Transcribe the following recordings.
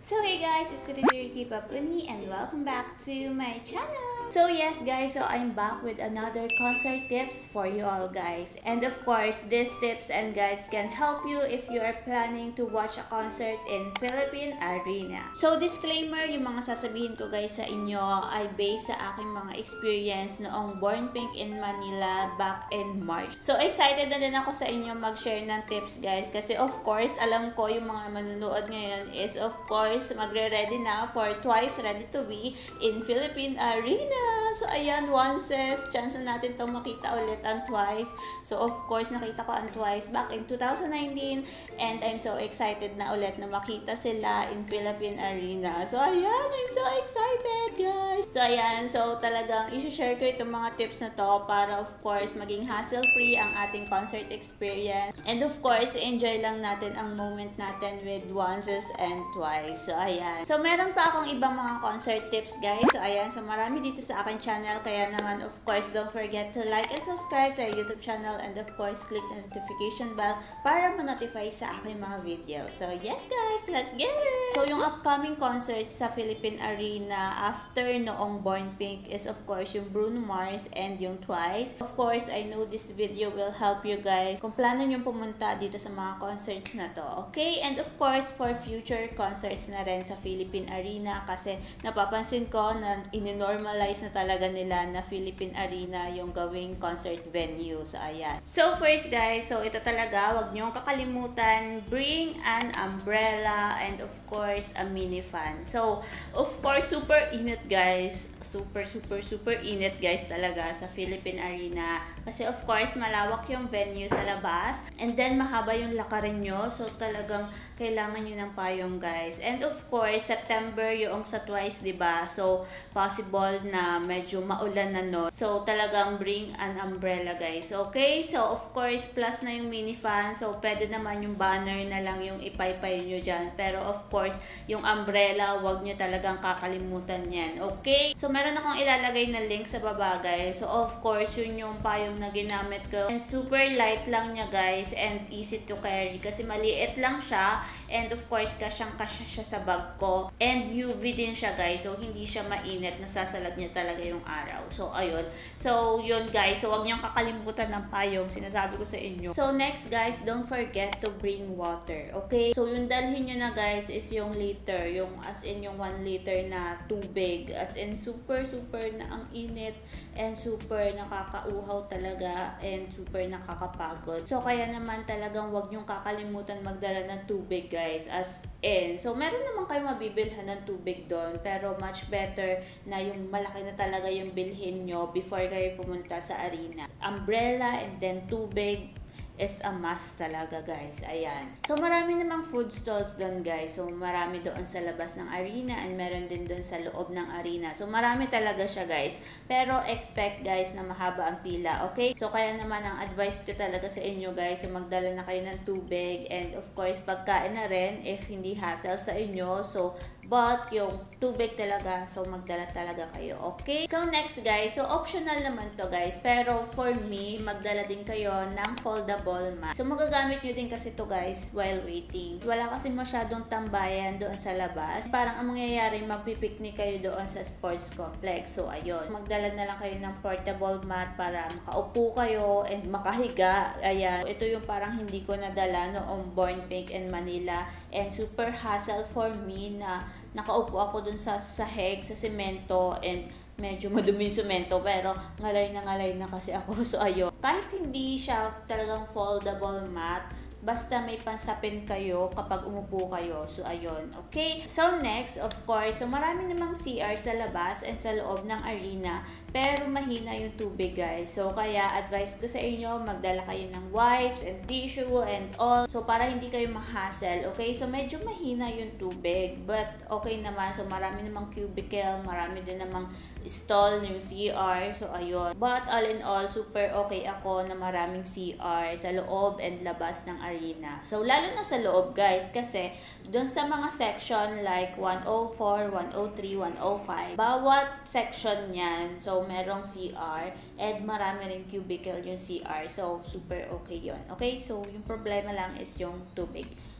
So hey guys, it's Rinir Keep Up Uni and welcome back to my channel. So yes guys, so I'm back with another concert tips for you all guys. And of course, these tips and guides can help you if you are planning to watch a concert in Philippine Arena. So disclaimer, yung mga sasabihin ko guys sa inyo ay based sa aking mga experience noong Born Pink in Manila back in March. So excited na din ako sa inyo mag-share ng tips guys kasi of course, alam ko yung mga manunood ngayon is of course magre-ready na for Twice Ready to Be in Philippine Arena. So ayan, onces, chance na natin itong makita ulit ang Twice. So of course, nakita ko ang Twice back in 2019 and I'm so excited na ulit na makita sila in Philippine Arena. So ayan, I'm so excited guys! So ayan, so talagang isi-share ko itong mga tips na to para of course maging hassle-free ang ating concert experience. And of course, enjoy lang natin ang moment natin with onces and Twice. So ayan. So meron pa akong ibang mga concert tips guys. So ayan, so marami dito sa aking channel. Kaya naman of course, don't forget to like and subscribe to our YouTube channel and of course, click the notification bell para ma-notify sa aking mga video. So yes guys, let's get it! So yung upcoming concerts sa Philippine Arena after noong Born Pink is of course yung Bruno Mars and yung Twice. Of course, I know this video will help you guys kung plano nyo pumunta dito sa mga concerts na to. Okay? And of course, for future concerts na rin sa Philippine Arena kasi napapansin ko na ininormalize na talaga nila na Philippine Arena yung gawing concert venue. So ayan. So first guys, so ito talaga, wag niyong kakalimutan, bring an umbrella and of course a mini fan. So of course, super init guys. Super init guys talaga sa Philippine Arena kasi of course malawak yung venue sa labas and then mahaba yung lakarin nyo. So talagang kailangan nyo ng payong guys. And of course, September yung sa Twice, diba? So, possible na medyo maulan na no. So, talagang bring an umbrella guys. Okay? So, of course, plus na yung mini fan. So, pwede naman yung banner na lang yung ipaypay nyo dyan. Pero of course, yung umbrella, wag nyo talagang kakalimutan yan. Okay? So, meron akong ilalagay na link sa baba guys. So, of course, yun yung payong na ginamit ko. And super light lang niya guys and easy to carry kasi maliit lang siya. And of course, kasyang-kasya siya sa bag ko. And UV din siya guys. So, hindi siya mainit. Nasasalag niya talaga yung araw. So, ayun. So, yun guys. So, huwag niyong kakalimutan ng payong. Sinasabi ko sa inyo. So, next guys, don't forget to bring water. Okay? So, yung dalhin nyo na guys is yung liter. Yung as in yung 1 liter na tubig. As in super na ang init. And super nakakauhaw talaga. And super nakakapagod. So, kaya naman talagang huwag niyong kakalimutan magdala ng tubig guys, as in. So, meron naman kayo mabibilhan ng tubig doon, pero much better na yung malaki na talaga yung bilhin nyo before kayo pumunta sa arena. Umbrella and then tubig is a must talaga guys. Ayan. So, marami namang food stalls doon guys. So, marami doon sa labas ng arena and meron din doon sa loob ng arena. So, marami talaga siya guys. Pero, expect guys na mahaba ang pila. Okay? So, kaya naman ang advice ko talaga sa inyo guys, yung magdala na kayo ng tubig and of course, pagkain na rin if hindi hassle sa inyo. So, but yung tubig talaga, so magdala talaga kayo. Okay? So, next guys. So, optional naman to guys. Pero, for me, magdala din kayo ng foldable mat. So, magagamit nyo din kasi to guys while waiting. Wala kasi masyadong tambayan doon sa labas. Parang ang mangyayari, magpipiknik kayo doon sa sports complex. So, ayun. Magdala na lang kayo ng portable mat para makaupo kayo and makahiga. Ayan. Ito yung parang hindi ko nadala noong Born Pink in Manila. And super hassle for me na nakaupo ako dun sa sahig, sa semento, and medyo madumi yung semento, pero ngalay na kasi ako. So, ayun. Kahit hindi siya talagang foldable mat, basta may pansapin kayo kapag umupo kayo. So, ayun. Okay? So, next, of course, so marami namang CR sa labas and sa loob ng arena, pero mahina yung tubig, guys. So, kaya advice ko sa inyo, magdala kayo ng wipes and tissue and all. So, para hindi kayo ma-hassle. Okay? So, medyo mahina yung tubig, but okay naman. So, marami namang cubicle, marami din namang stall yung CR. So, ayun. But, all in all, super okay ako na maraming CR sa loob and labas ng arena. So, lalo na sa loob, guys, kasi doon sa mga section like 104, 103, 105, bawat section niyan, so, merong CR and marami rin cubicle yung CR. So, super okay yon. Okay? So, yung problema lang is yung tubig.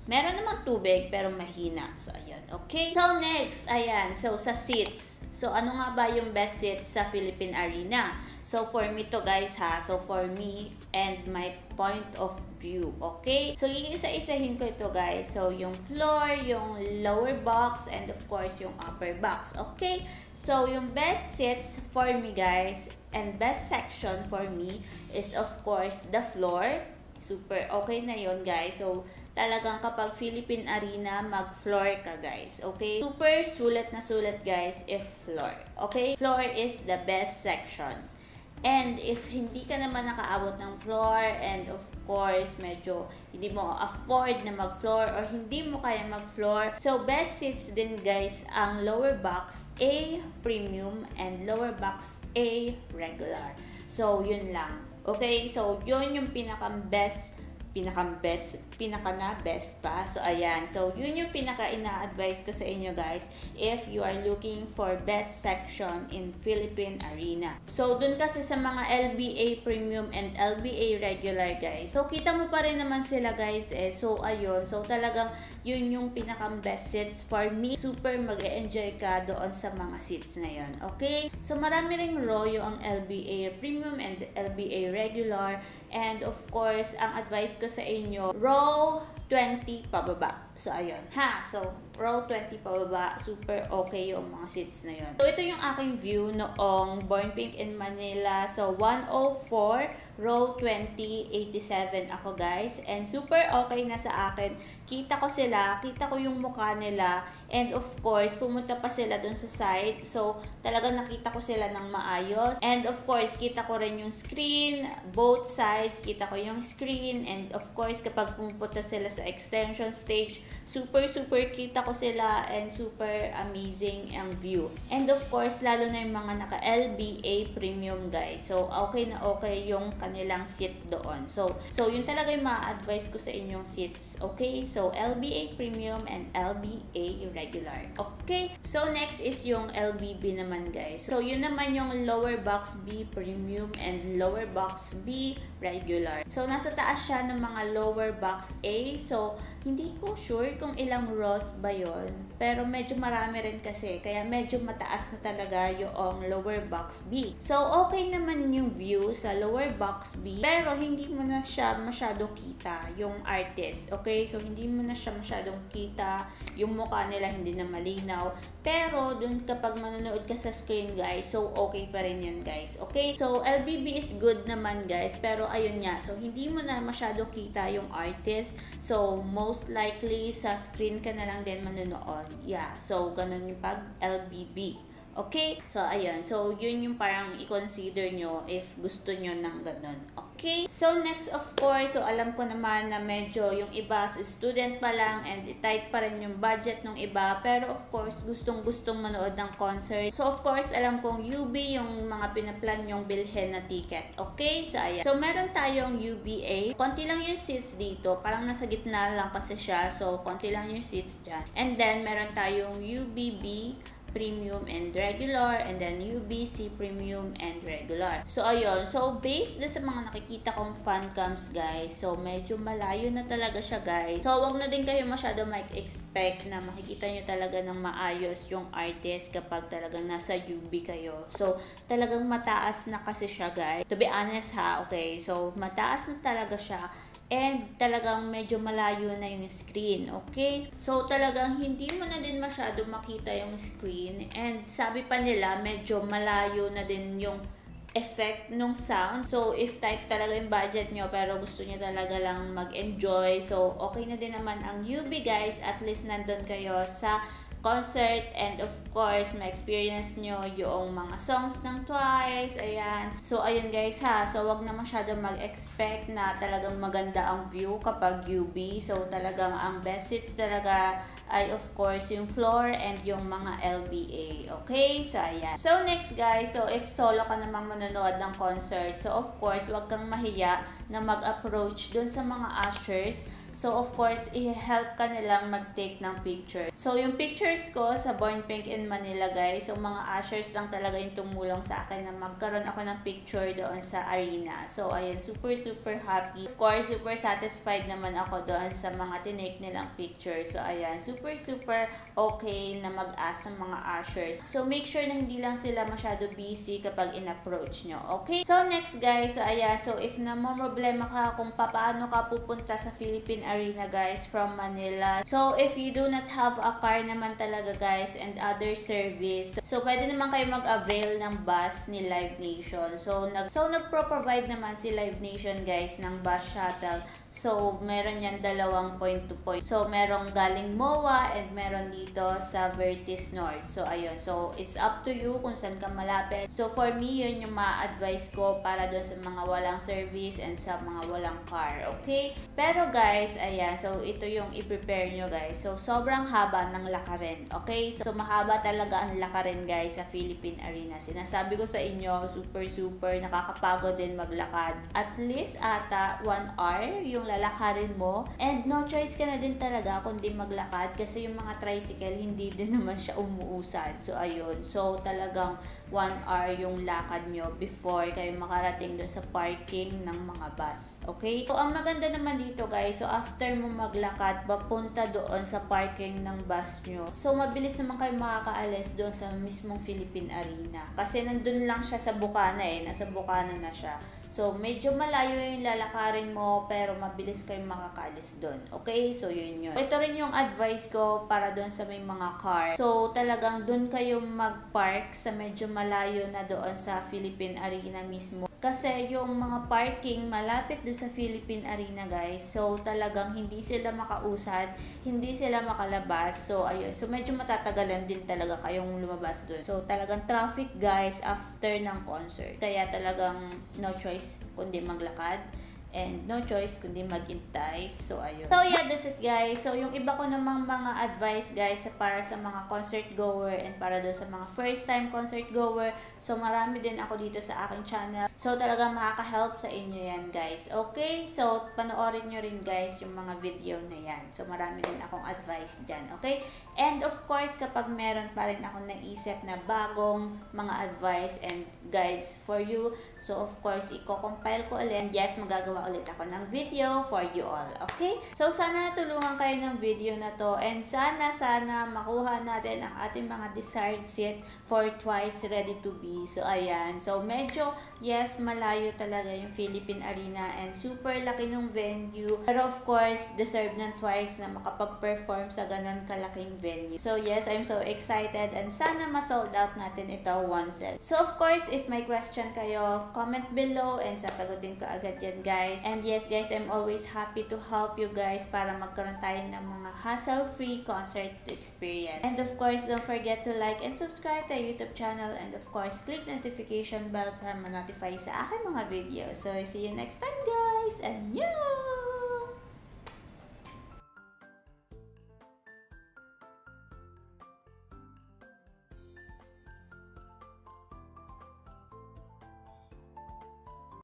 Meron namang tubig pero mahina. So, ayun. Okay? So, next. Ayan. So, sa seats. So, ano nga ba yung best seats sa Philippine Arena? So, for me to guys ha. So, for me and my point of view. Okay? So, iisa-isahin ko ito guys. So, yung floor, yung lower box, and of course, yung upper box. Okay? So, yung best seats for me guys, and best section for me is of course the floor. Super okay na yon guys. So, talagang kapag Philippine Arena, mag-floor ka guys. Okay? Super sulat na sulat guys if floor. Okay? Floor is the best section. And if hindi ka naman nakaabot ng floor, and of course, medyo hindi mo afford na mag-floor or hindi mo kaya mag-floor, so best seats din guys ang lower box A premium and lower box A regular. So, yun lang. Okay, so yun yung pinaka-best pa. So, ayan. So, yun yung pinaka-ina-advise ko sa inyo guys if you are looking for best section in Philippine Arena. So, dun kasi sa mga LBA Premium and LBA Regular guys. So, kita mo pa rin naman sila guys eh. So, ayun. So, talagang yun yung pinaka-best seats for me. Super mag-e-enjoy ka doon sa mga seats na yun. Okay? So, marami ring row yung LBA Premium and LBA Regular. And of course, ang advice ko sa inyo, row 20 pababa. So, ayun. Ha? So, row 20 pababa, super okay yung mga seats na yun. So, ito yung aking view noong Born Pink in Manila. So, 104, row 20, 87 ako guys. And super okay na sa akin. Kita ko sila, kita ko yung mukha nila. And of course, pumunta pa sila dun sa side. So, talaga nakita ko sila ng maayos. And of course, kita ko rin yung screen, both sides, kita ko yung screen. And of course, kapag pumunta sila sa extension stage, super kita ko sila and super amazing ang view. And of course, lalo na yung mga naka LBA premium guys. So, okay na okay yung kanilang seat doon. So yun talaga yung ma-advise ko sa inyong seats. Okay? So, LBA premium and LBA regular. Okay? So, next is yung LBB naman guys. So, yun naman yung lower box B premium and lower box B regular. So, nasa taas siya ng mga lower box A. So, hindi ko sure kung ilang rows ba yun. Pero medyo marami rin kasi. Kaya medyo mataas na talaga yung lower box B. So, okay naman yung view sa lower box B. Pero hindi mo na siya masyadong kita yung artist. Okay? So, hindi mo na siya masyadong kita. Yung mukha nila hindi na malinaw. Pero, dun kapag manonood ka sa screen guys, so okay pa rin yun guys. Okay? So, LBB is good naman guys. Pero, ayun nga. So, hindi mo na masyadong kita yung artist. So, most likely sa screen ka na lang din manonood. Yeah. So, ganun yung pag LBB. Okay? So, ayun. So, yun yung parang i-consider nyo if gusto nyo ng ganun. Okay? So, next of course, so alam ko naman na medyo yung iba student pa lang and tight pa rin yung budget ng iba. Pero of course, gustong-gustong manood ng concert. So, of course, alam kong UB yung mga pinaplan yung bilhin na ticket. Okay? So, ayan. So, meron tayong UBA. Konti lang yung seats dito. Parang nasa gitna lang kasi siya. So, konti lang yung seats dyan. And then, meron tayong UBB premium and regular, and then UBC premium and regular. So, ayun. So, based na sa mga nakikita kong fan cams, guys, so, medyo malayo na talaga siya, guys. So, wag na din kayo masyado expect na makikita nyo talaga ng maayos yung artist kapag talagang nasa UB kayo. So, talagang mataas na kasi siya, guys. To be honest, ha, okay? So, mataas na talaga siya. And talagang medyo malayo na yung screen, okay? So, talagang hindi mo na din masyado makita yung screen. And sabi pa nila, medyo malayo na din yung effect nung sound. So, if tight talaga yung budget nyo, pero gusto nyo talaga lang mag-enjoy, so, okay na din naman ang UB, guys. At least nandun kayo sa concert, and of course, ma-experience nyo yung mga songs ng Twice, ayan. So, ayun guys ha, so wag na masyado mag-expect na talagang maganda ang view kapag UB. So, talagang ang best seats talaga ay of course yung floor and yung mga LBA, okay? So, ayan. So, next guys, so if solo ka namang manonood ng concert, so of course, wag kang mahiya na mag-approach dun sa mga ushers. So, of course, i-help ka nilang mag-take ng picture. So, yung picture sponsors ko sa Born Pink in Manila, guys. So, mga ushers lang talaga yung tumulong sa akin na magkaroon ako ng picture doon sa arena. So, ayun, super happy. Of course, super satisfied naman ako doon sa mga tinake nilang picture. So, ayan, super okay na mag-ask ng mga ushers. So, make sure na hindi lang sila masyado busy kapag in-approach nyo. Okay? So, next, guys. So, ayan. So, if problema ka kung paano ka pupunta sa Philippine Arena, guys, from Manila. So, if you do not have a car naman talaga, guys, and other service, so pwede naman kayo mag-avail ng bus ni Live Nation. So nagpro-provide naman si Live Nation, guys, ng bus shuttle. So, meron yan dalawang point to point. So, merong galing MOA and meron dito sa Vertis North. So, ayun. So, it's up to you kung saan ka malapit. So, for me, yun yung ma-advise ko para doon sa mga walang service and sa mga walang car. Okay? Pero, guys, ayan. So, ito yung i-prepare nyo, guys. So, sobrang haba ng lakarin. Okay? So, mahaba talaga ang lakarin, guys, sa Philippine Arena. Sinasabi ko sa inyo, super nakakapagod din maglakad. At least, ata 1 hour yung lalakarin mo. And no choice ka na din talaga kundi maglakad kasi yung mga tricycle, hindi din naman siya umuusad. So, ayun. So, talagang 1 hour yung lakad nyo before kayo makarating dun sa parking ng mga bus. Okay? So, ang maganda naman dito, guys, so after mo maglakad, papunta doon sa parking ng bus nyo. So, mabilis naman kayo makakaalis doon sa mismong Philippine Arena. Kasi nandun lang siya sa Bukana nasa Bukana na siya. So, medyo malayo yung lalakarin mo, pero mabilis kayong makakaalis doon. Okay? So, yun. Ito rin yung advice ko para doon sa may mga car. So, talagang doon kayo mag-park sa medyo malayo na doon sa Philippine Arena mismo. Kasi yung mga parking malapit doon sa Philippine Arena, guys, so talagang hindi sila makausad, hindi sila makalabas. So, ayun. So, medyo matatagalan din talaga kayong lumabas doon. So, talagang traffic, guys, after ng concert. Kaya talagang no choice kundi maglakad. And no choice kundi maghintay. So, ayun. So, yeah, that's it, guys. So, yung iba ko namang mga advice, guys, para sa mga concert goer and para doon sa mga first time concert goer. So, marami din ako dito sa aking channel. So, talagang makaka-help sa inyo yan, guys. Okay? So, panoorin nyo rin, guys, yung mga video na yan. So, marami din akong advice dyan. Okay? And, of course, kapag meron pa rin akong naisip na bagong mga advice and guides for you, so, of course, i-compile ko ulit. And yes, magagawa ulit ako ng video for you all. Okay? So, sana tulungan kayo ng video na to and sana makuha natin ang ating mga desired seat for Twice Ready to Be. So, ayan. So, medyo, yes, malayo talaga yung Philippine Arena and super laki ng venue. Pero, of course, deserve ng Twice na makapag-perform sa ganun kalaking venue. So, yes, I'm so excited and sana ma-sold out natin ito once. So, of course, if may question kayo, comment below and sasagutin ko agad yan, guys. And yes, guys, I'm always happy to help you guys para magkaroon tayo ng mga hassle-free concert experience. And of course, don't forget to like and subscribe to our YouTube channel and of course, click notification bell para ma-notify sa aking mga videos. So, see you next time, guys! Annyeong!